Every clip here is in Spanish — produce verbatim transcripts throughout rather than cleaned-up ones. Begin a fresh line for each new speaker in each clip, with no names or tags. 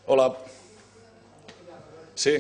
Hola. Sí.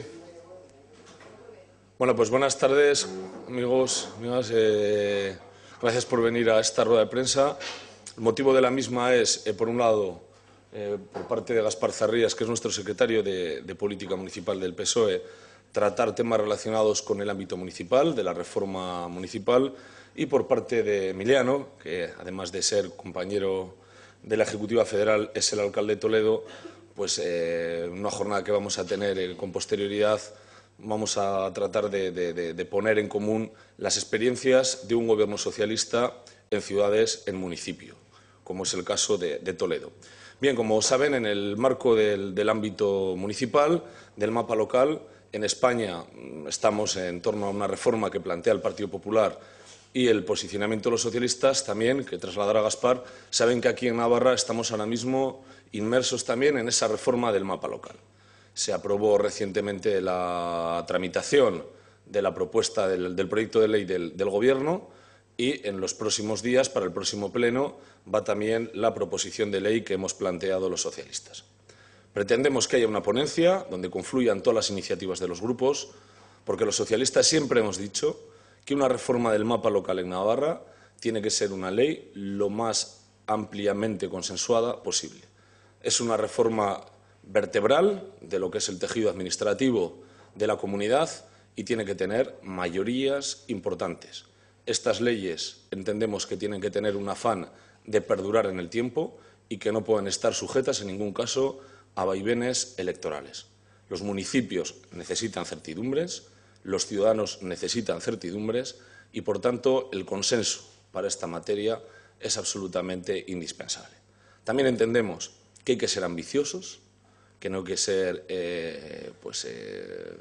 Bueno, pues buenas tardes, amigos, amigas. Eh, gracias por venir a esta rueda de prensa. El motivo de la misma es, eh, por un lado, eh, por parte de Gaspar Zarrías, que es nuestro secretario de, de Política Municipal del P S O E, tratar temas relacionados con el ámbito municipal, de la reforma municipal, y por parte de Emiliano, que además de ser compañero de la Ejecutiva Federal es el alcalde de Toledo, pues eh, una jornada que vamos a tener eh, con posterioridad. Vamos a tratar de, de, de poner en común las experiencias de un gobierno socialista en ciudades, en municipio, como es el caso de, de Toledo. Bien, como saben, en el marco del, del ámbito municipal, del mapa local, en España estamos en torno a una reforma que plantea el Partido Popular y el posicionamiento de los socialistas también, que trasladará Gaspar. Saben que aquí en Navarra estamos ahora mismo inmersos también en esa reforma del mapa local. Se aprobó recientemente la tramitación de la propuesta del, del proyecto de ley del, del Gobierno y en los próximos días, para el próximo pleno, va también la proposición de ley que hemos planteado los socialistas. Pretendemos que haya una ponencia donde confluyan todas las iniciativas de los grupos, porque los socialistas siempre hemos dicho que una reforma del mapa local en Navarra tiene que ser una ley lo más ampliamente consensuada posible. Es una reforma vertebral de lo que es el tejido administrativo de la comunidad y tiene que tener mayorías importantes. Estas leyes entendemos que tienen que tener un afán de perdurar en el tiempo y que no pueden estar sujetas en ningún caso a vaivenes electorales. Los municipios necesitan certidumbres, los ciudadanos necesitan certidumbres y, por tanto, el consenso para esta materia es absolutamente indispensable. También entendemos que hay que ser ambiciosos, que no hay que ser eh, pues, eh,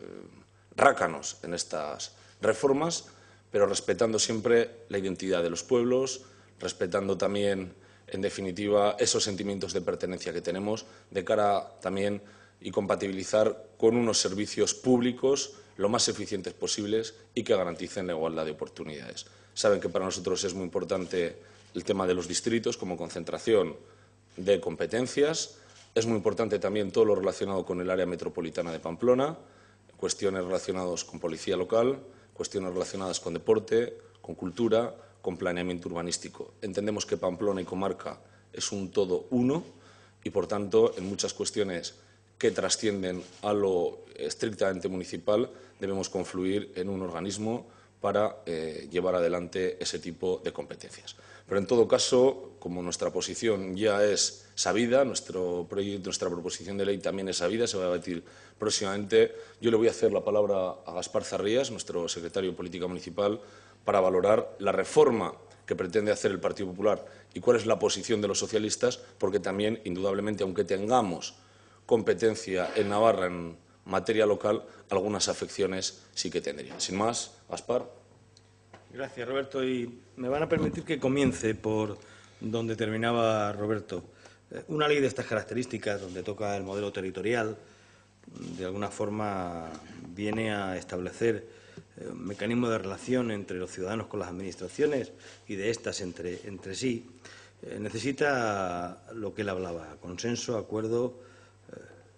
rácanos en estas reformas, pero respetando siempre la identidad de los pueblos, respetando también, en definitiva, esos sentimientos de pertenencia que tenemos de cara también y compatibilizar con unos servicios públicos lo más eficientes posibles y que garanticen la igualdad de oportunidades. Saben que para nosotros es muy importante el tema de los distritos como concentración de competencias. Es muy importante también todo lo relacionado con el área metropolitana de Pamplona, cuestiones relacionadas con policía local, cuestiones relacionadas con deporte, con cultura, con planeamiento urbanístico. Entendemos que Pamplona y comarca es un todo uno y, por tanto, en muchas cuestiones que trascienden a lo estrictamente municipal debemos confluir en un organismo para eh, llevar adelante ese tipo de competencias. Pero, en todo caso, como nuestra posición ya es sabida, nuestro proyecto, nuestra proposición de ley también es sabida, se va a debatir próximamente, yo le voy a hacer la palabra a Gaspar Zarrías, nuestro secretario de Política Municipal, para valorar la reforma que pretende hacer el Partido Popular y cuál es la posición de los socialistas, porque también, indudablemente, aunque tengamos competencia en Navarra en materia local, algunas afecciones sí que tendría. Sin más, Gaspar.
Gracias, Roberto. Y me van a permitir que comience por donde terminaba Roberto. Una ley de estas características, donde toca el modelo territorial, de alguna forma viene a establecer un mecanismo de relación entre los ciudadanos con las administraciones y de estas entre, entre sí. Eh, necesita lo que él hablaba, consenso, acuerdo, eh,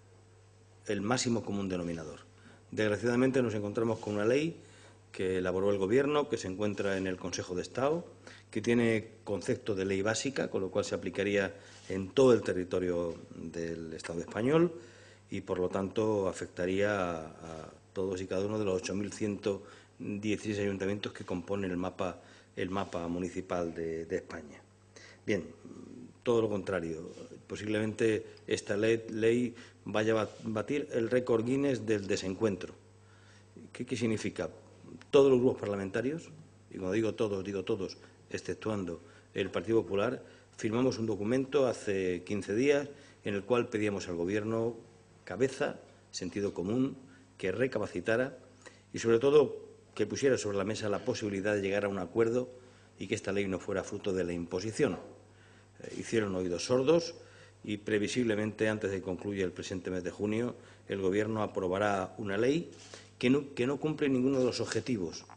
el máximo común denominador. Desgraciadamente nos encontramos con una ley que elaboró el Gobierno, que se encuentra en el Consejo de Estado, que tiene concepto de ley básica, con lo cual se aplicaría en todo el territorio del Estado español y, por lo tanto, afectaría a, a todos y cada uno de los ocho mil ciento dieciséis ayuntamientos que componen el mapa, el mapa municipal de, de España. Bien, todo lo contrario. Posiblemente esta ley, ley vaya a batir el récord Guinness del desencuentro. ¿Qué, qué significa? Todos los grupos parlamentarios, y cuando digo todos, digo todos, exceptuando el Partido Popular, firmamos un documento hace quince días en el cual pedíamos al Gobierno cabeza, sentido común, que recapacitara y, sobre todo, que pusiera sobre la mesa la posibilidad de llegar a un acuerdo y que esta ley no fuera fruto de la imposición. Eh, hicieron oídos sordos y, previsiblemente, antes de que concluya el presente mes de junio, el Gobierno aprobará una ley que no, que no cumple ninguno de los objetivos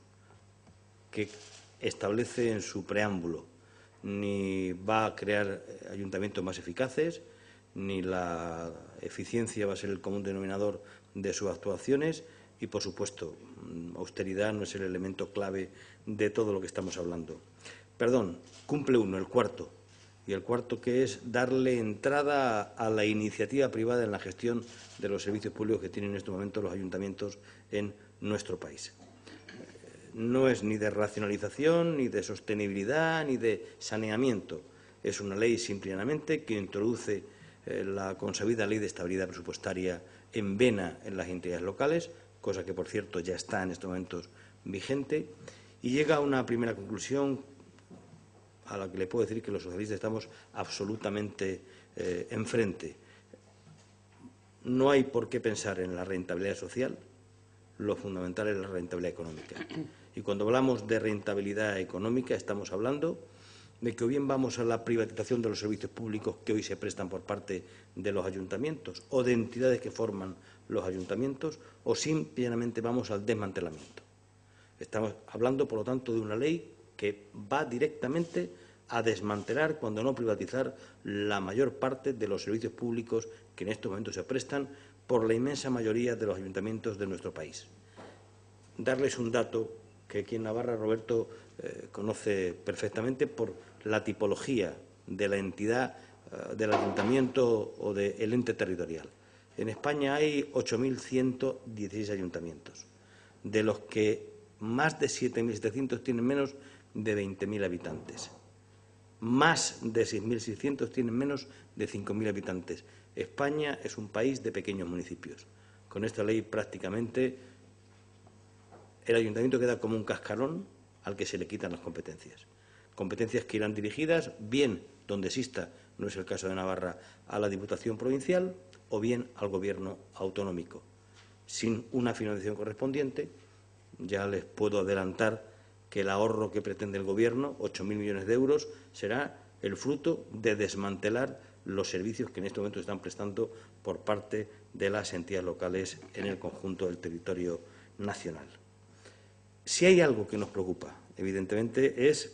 que establece en su preámbulo. Ni va a crear ayuntamientos más eficaces, ni la eficiencia va a ser el común denominador de sus actuaciones y, por supuesto, austeridad no es el elemento clave de todo lo que estamos hablando. Perdón, cumple uno, el cuarto, y el cuarto que es darle entrada a la iniciativa privada en la gestión de los servicios públicos que tienen en estos momentos los ayuntamientos en nuestro país. No es ni de racionalización, ni de sostenibilidad, ni de saneamiento. Es una ley simplemente que introduce eh, la consabida Ley de Estabilidad Presupuestaria en vena en las entidades locales, cosa que, por cierto, ya está en estos momentos vigente, y llega a una primera conclusión a la que le puedo decir que los socialistas estamos absolutamente eh, enfrente. No hay por qué pensar en la rentabilidad social, lo fundamental es la rentabilidad económica. Y cuando hablamos de rentabilidad económica estamos hablando de que o bien vamos a la privatización de los servicios públicos que hoy se prestan por parte de los ayuntamientos o de entidades que forman los ayuntamientos, o simplemente vamos al desmantelamiento. Estamos hablando, por lo tanto, de una ley que va directamente a desmantelar, cuando no privatizar, la mayor parte de los servicios públicos que en estos momentos se prestan por la inmensa mayoría de los ayuntamientos de nuestro país. Darles un dato que aquí en Navarra Roberto eh, conoce perfectamente por la tipología de la entidad, eh, del ayuntamiento o del ente territorial. En España hay ocho mil ciento dieciséis ayuntamientos, de los que más de siete mil setecientos tienen menos de veinte mil habitantes. Más de seis mil seiscientos tienen menos de cinco mil habitantes. España es un país de pequeños municipios. Con esta ley prácticamente el ayuntamiento queda como un cascarón al que se le quitan las competencias. Competencias que irán dirigidas, bien donde exista, no es el caso de Navarra, a la Diputación Provincial o bien al Gobierno autonómico. Sin una financiación correspondiente, ya les puedo adelantar que el ahorro que pretende el Gobierno, ocho mil millones de euros, será el fruto de desmantelar los servicios que en este momento están prestando por parte de las entidades locales en el conjunto del territorio nacional. Si hay algo que nos preocupa, evidentemente, es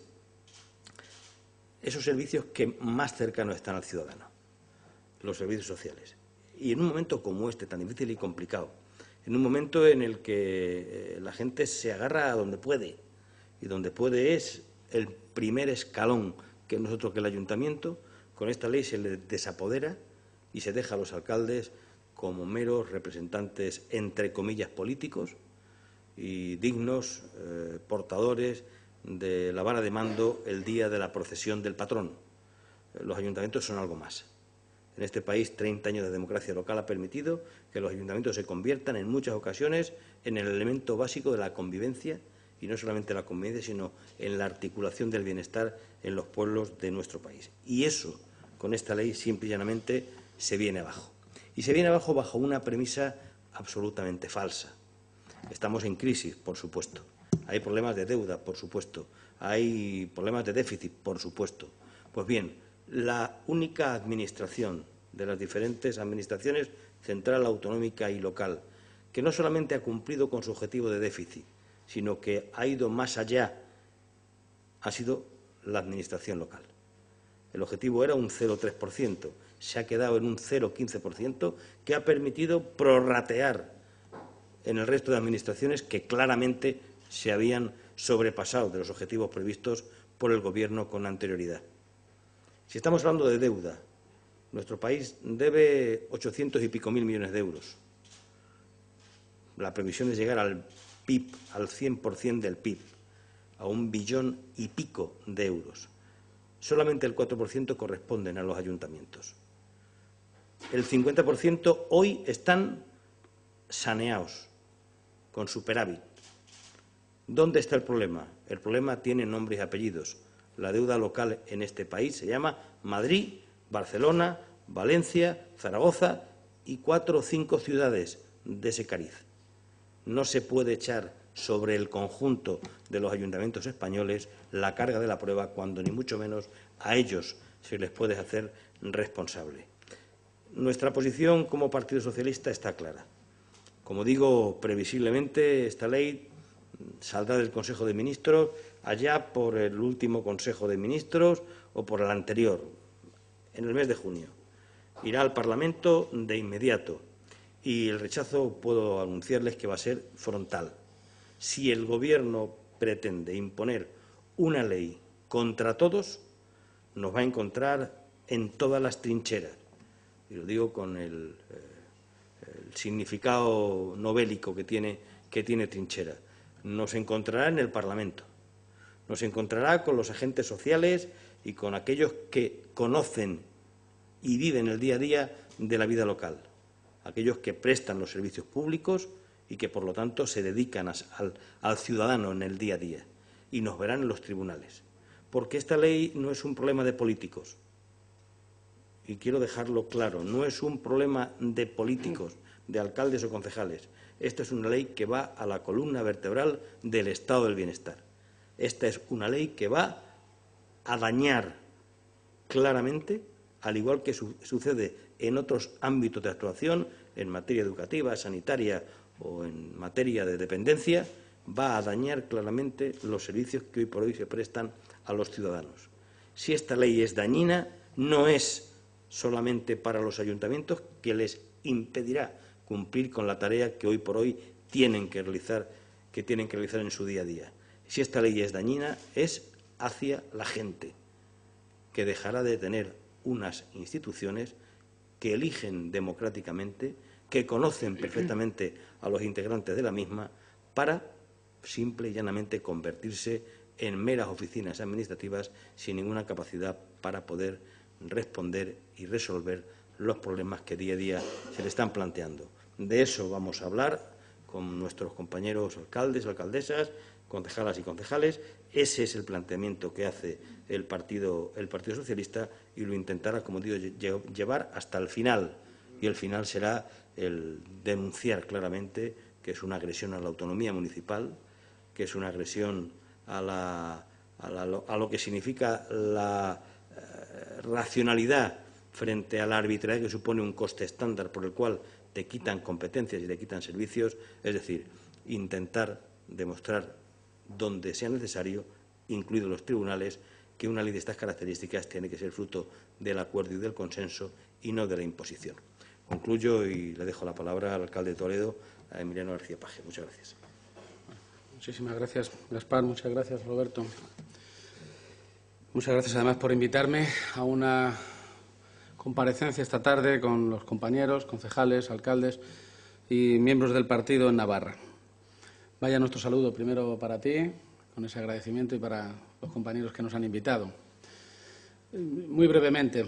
esos servicios que más cercanos están al ciudadano, los servicios sociales. Y en un momento como este, tan difícil y complicado, en un momento en el que la gente se agarra a donde puede, y donde puede es el primer escalón que nosotros, que el ayuntamiento, con esta ley se le desapodera y se deja a los alcaldes como meros representantes, entre comillas, políticos y dignos eh, portadores de la vara de mando el día de la procesión del patrón. Los ayuntamientos son algo más. En este país, treinta años de democracia local ha permitido que los ayuntamientos se conviertan en muchas ocasiones en el elemento básico de la convivencia, y no solamente la convivencia, sino en la articulación del bienestar en los pueblos de nuestro país. Y eso, con esta ley, simple y llanamente, se viene abajo. Y se viene abajo bajo una premisa absolutamente falsa. Estamos en crisis, por supuesto. Hay problemas de deuda, por supuesto. Hay problemas de déficit, por supuesto. Pues bien, la única administración de las diferentes administraciones central, autonómica y local, que no solamente ha cumplido con su objetivo de déficit, sino que ha ido más allá, ha sido la administración local. El objetivo era un cero coma tres por ciento, se ha quedado en un cero coma quince por ciento, que ha permitido prorratear en el resto de administraciones que claramente se habían sobrepasado de los objetivos previstos por el Gobierno con anterioridad. Si estamos hablando de deuda, nuestro país debe ochocientos y pico mil millones de euros. La previsión es llegar al P I B, al cien por cien del P I B, a un billón y pico de euros. Solamente el cuatro por ciento corresponden a los ayuntamientos. El cincuenta por ciento hoy están saneados, con superávit. ¿Dónde está el problema? El problema tiene nombres y apellidos. La deuda local en este país se llama Madrid, Barcelona, Valencia, Zaragoza y cuatro o cinco ciudades de ese cariz. No se puede echar sobre el conjunto de los ayuntamientos españoles la carga de la prueba cuando ni mucho menos a ellos se les puede hacer responsable. Nuestra posición como Partido Socialista está clara. Como digo, previsiblemente esta ley saldrá del Consejo de Ministros allá por el último Consejo de Ministros o por el anterior, en el mes de junio. irá al Parlamento de inmediato y el rechazo puedo anunciarles que va a ser frontal. Si el Gobierno pretende imponer una ley contra todos, nos va a encontrar en todas las trincheras. Y lo digo con el, eh, el significado novélico que tiene, que tiene trinchera. Nos encontrará en el Parlamento, nos encontrará con los agentes sociales y con aquellos que conocen y viven el día a día de la vida local, aquellos que prestan los servicios públicos y que, por lo tanto, se dedican a, al, al ciudadano en el día a día. Y nos verán en los tribunales. Porque esta ley no es un problema de políticos. Y quiero dejarlo claro, no es un problema de políticos, de alcaldes o concejales. Esta es una ley que va a la columna vertebral del estado del bienestar. Esta es una ley que va a dañar claramente, al igual que su sucede en otros ámbitos de actuación, en materia educativa, sanitaria o en materia de dependencia, va a dañar claramente los servicios que hoy por hoy se prestan a los ciudadanos. Si esta ley es dañina, no es solamente para los ayuntamientos, que les impedirá cumplir con la tarea que hoy por hoy tienen que realizar, que tienen que realizar en su día a día. Si esta ley es dañina, es hacia la gente, que dejará de tener unas instituciones que eligen democráticamente, que conocen perfectamente a los integrantes de la misma, para simple y llanamente convertirse en meras oficinas administrativas sin ninguna capacidad para poder responder y resolver los problemas que día a día se le están planteando. De eso vamos a hablar con nuestros compañeros alcaldes, alcaldesas, concejalas y concejales. Ese es el planteamiento que hace el Partido, el Partido Socialista y lo intentará, como digo, llevar hasta el final. Y el final será el denunciar claramente que es una agresión a la autonomía municipal, que es una agresión a, la, a, la, a lo que significa la eh, racionalidad frente a la arbitrariedad que supone un coste estándar por el cual te quitan competencias y te quitan servicios, es decir, intentar demostrar donde sea necesario, incluidos los tribunales, que una ley de estas características tiene que ser fruto del acuerdo y del consenso y no de la imposición. Concluyo y le dejo la palabra al alcalde de Toledo, a Emiliano García Paje. Muchas gracias.
Muchísimas gracias, Gaspar. Muchas gracias, Roberto. Muchas gracias, además, por invitarme a una comparecencia esta tarde con los compañeros, concejales, alcaldes y miembros del partido en Navarra. Vaya nuestro saludo primero para ti, con ese agradecimiento, y para los compañeros que nos han invitado. Muy brevemente,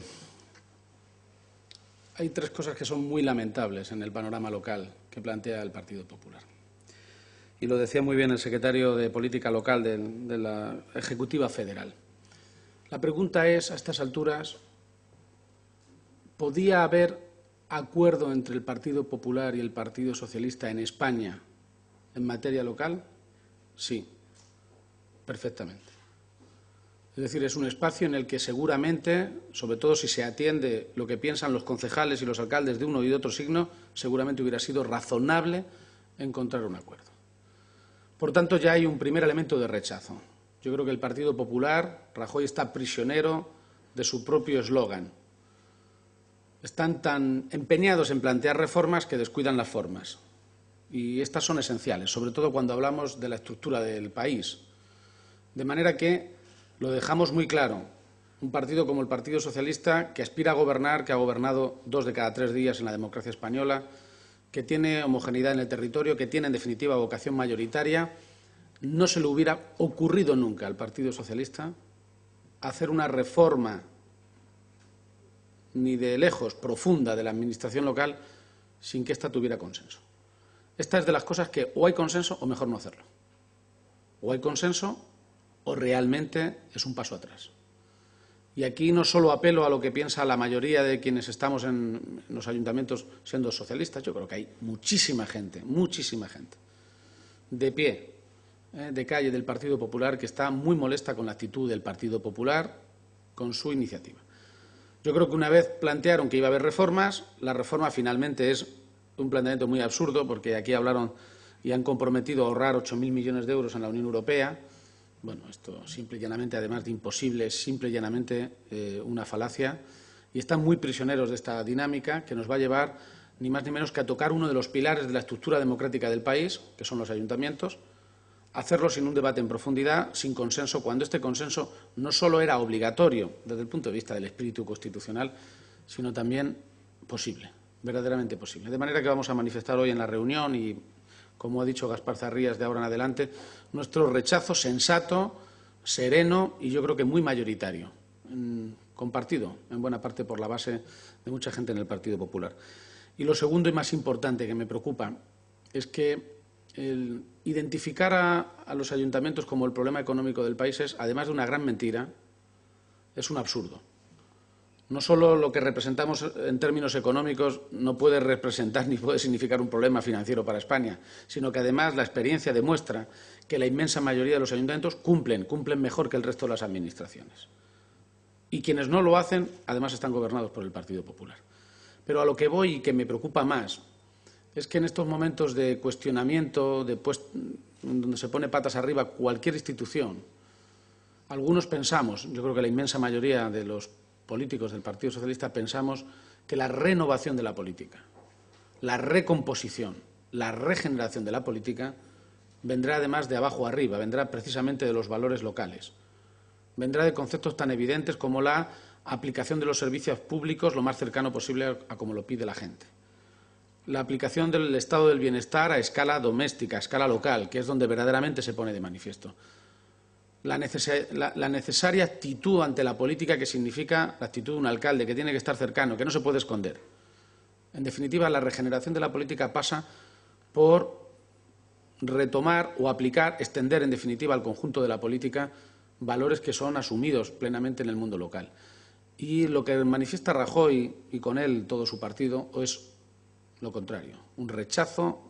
hay tres cosas que son muy lamentables en el panorama local que plantea el Partido Popular. Y lo decía muy bien el secretario de Política Local de, de la Ejecutiva Federal. La pregunta es, a estas alturas, ¿podía haber acuerdo entre el Partido Popular y el Partido Socialista en España en materia local? Sí, perfectamente. Es decir, es un espacio en el que seguramente, sobre todo si se atiende lo que piensan los concejales y los alcaldes de uno y de otro signo, seguramente hubiera sido razonable encontrar un acuerdo. Por tanto, ya hay un primer elemento de rechazo. Yo creo que el Partido Popular, Rajoy, está prisionero de su propio eslogan. Están tan empeñados en plantear reformas que descuidan las formas. Y estas son esenciales, sobre todo cuando hablamos de la estructura del país. De manera que lo dejamos muy claro. Un partido como el Partido Socialista, que aspira a gobernar, que ha gobernado dos de cada tres días en la democracia española, que tiene homogeneidad en el territorio, que tiene, en definitiva, vocación mayoritaria, no se le hubiera ocurrido nunca al Partido Socialista hacer una reforma ni de lejos profunda de la administración local sin que ésta tuviera consenso. Esta es de las cosas que o hay consenso o mejor no hacerlo. O hay consenso o realmente es un paso atrás. Y aquí no solo apelo a lo que piensa la mayoría de quienes estamos en los ayuntamientos siendo socialistas, yo creo que hay muchísima gente, muchísima gente, de pie, eh, de calle del Partido Popular, que está muy molesta con la actitud del Partido Popular, con su iniciativa. Yo creo que una vez plantearon que iba a haber reformas, la reforma finalmente es un planteamiento muy absurdo, porque aquí hablaron y han comprometido a ahorrar ocho mil millones de euros en la Unión Europea. Bueno, esto simple y llanamente, además de imposible, es simple y llanamente eh, una falacia. y están muy prisioneros de esta dinámica que nos va a llevar ni más ni menos que a tocar uno de los pilares de la estructura democrática del país, que son los ayuntamientos, hacerlo sin un debate en profundidad, sin consenso, cuando este consenso no solo era obligatorio desde el punto de vista del espíritu constitucional, sino también posible, verdaderamente posible. De manera que vamos a manifestar hoy en la reunión y, como ha dicho Gaspar Zarrías de ahora en adelante, nuestro rechazo sensato, sereno y yo creo que muy mayoritario, compartido en buena parte por la base de mucha gente en el Partido Popular. Y lo segundo y más importante que me preocupa es que el identificar a, a los ayuntamientos como el problema económico del país es, además de una gran mentira, es un absurdo. No solo lo que representamos en términos económicos no puede representar ni puede significar un problema financiero para España, sino que además la experiencia demuestra que la inmensa mayoría de los ayuntamientos cumplen, cumplen mejor que el resto de las administraciones. Y quienes no lo hacen, además, están gobernados por el Partido Popular. Pero a lo que voy y que me preocupa más es que en estos momentos de cuestionamiento, de pues, donde se pone patas arriba cualquier institución, algunos pensamos, yo creo que la inmensa mayoría de los políticos del Partido Socialista pensamos que la renovación de la política, la recomposición, la regeneración de la política vendrá además de abajo arriba, vendrá precisamente de los valores locales, vendrá de conceptos tan evidentes como la aplicación de los servicios públicos lo más cercano posible a como lo pide la gente. La aplicación del estado del bienestar a escala doméstica, a escala local, que es donde verdaderamente se pone de manifiesto. La, neces la, la necesaria actitud ante la política, que significa la actitud de un alcalde que tiene que estar cercano, que no se puede esconder. En definitiva, la regeneración de la política pasa por retomar o aplicar, extender en definitiva al conjunto de la política valores que son asumidos plenamente en el mundo local. Y lo que manifiesta Rajoy y con él todo su partido es lo contrario, un rechazo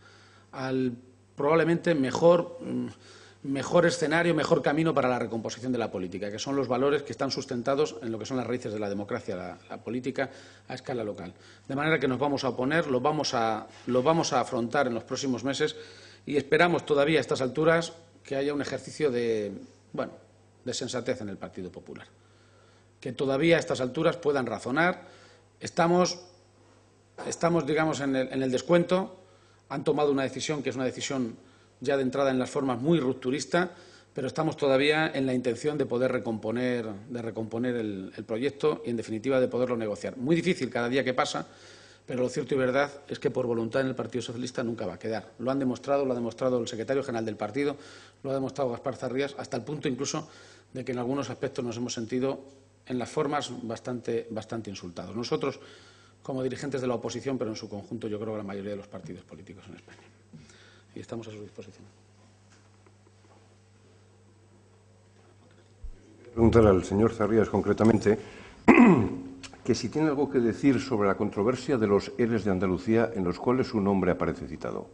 al probablemente mejor, mejor escenario, mejor camino para la recomposición de la política, que son los valores que están sustentados en lo que son las raíces de la democracia, la, la política a escala local. De manera que nos vamos a oponer, lo vamos a, lo vamos a afrontar en los próximos meses y esperamos todavía a estas alturas que haya un ejercicio de, bueno, de sensatez en el Partido Popular. Que todavía a estas alturas puedan razonar. Estamos, estamos digamos, en el, en el descuento. Han tomado una decisión que es una decisión ya de entrada en las formas muy rupturista, pero estamos todavía en la intención de poder recomponer, de recomponer el, el proyecto y, en definitiva, de poderlo negociar. Muy difícil cada día que pasa, pero lo cierto y verdad es que por voluntad en el Partido Socialista nunca va a quedar. Lo han demostrado, lo ha demostrado el secretario general del partido, lo ha demostrado Gaspar Zarrías, hasta el punto incluso de que en algunos aspectos nos hemos sentido en las formas bastante, bastante insultados. Nosotros, como dirigentes de la oposición, pero en su conjunto yo creo que la mayoría de los partidos políticos en España. Y estamos a su disposición.
Preguntar al señor Zarrías concretamente que si tiene algo que decir sobre la controversia de los E R E S de Andalucía en los cuales su nombre aparece citado.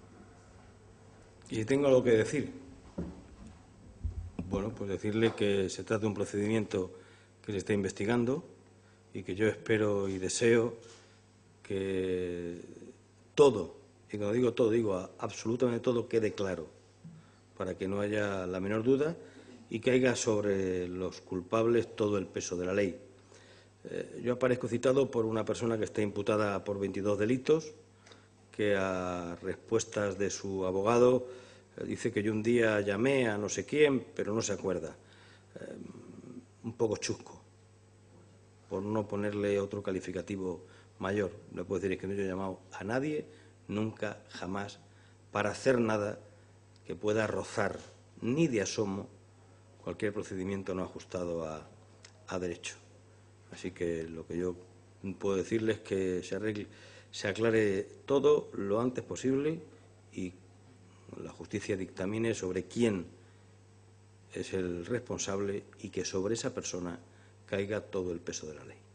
¿Y si tengo algo que decir? Bueno, pues decirle que se trata de un procedimiento que se está investigando y que yo espero y deseo que todo, y cuando digo todo, digo absolutamente todo, quede claro, para que no haya la menor duda y caiga sobre los culpables todo el peso de la ley. Eh, yo aparezco citado por una persona que está imputada por veintidós delitos, que a respuestas de su abogado eh, dice que yo un día llamé a no sé quién, pero no se acuerda. Eh, un poco chusco, por no ponerle otro calificativo mayor. Le puedo decir es que no yo he llamado a nadie, nunca, jamás, para hacer nada que pueda rozar ni de asomo cualquier procedimiento no ajustado a, a derecho. Así que lo que yo puedo decirles es que se arregle, se aclare todo lo antes posible y la justicia dictamine sobre quién es el responsable y que sobre esa persona caiga todo el peso de la ley.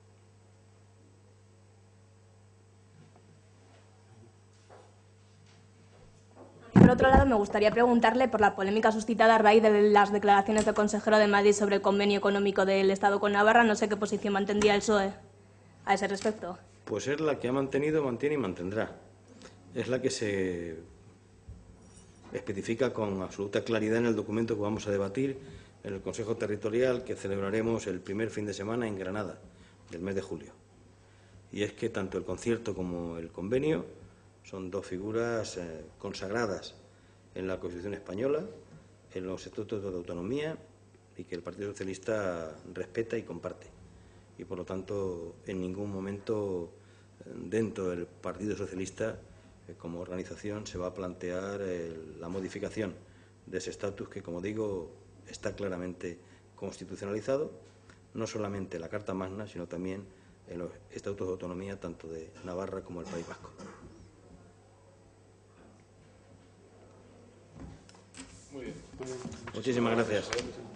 Por otro lado, me gustaría preguntarle por la polémica suscitada a raíz de las declaraciones del consejero de Madrid sobre el convenio económico del Estado con Navarra. No sé qué posición mantendría el P S O E a ese respecto.
Pues es la que ha mantenido, mantiene y mantendrá. Es la que se especifica con absoluta claridad en el documento que vamos a debatir en el Consejo Territorial que celebraremos el primer fin de semana en Granada. del mes de julio. Y es que tanto el concierto como el convenio son dos figuras eh, consagradas en la Constitución española, en los estatutos de autonomía, y que el Partido Socialista respeta y comparte. Y, por lo tanto, en ningún momento eh, dentro del Partido Socialista, eh, como organización, se va a plantear eh, la modificación de ese estatus que, como digo, está claramente constitucionalizado, no solamente en la Carta Magna, sino también en los estatutos de autonomía tanto de Navarra como del País Vasco.
Muy bien.
Muchísimas gracias.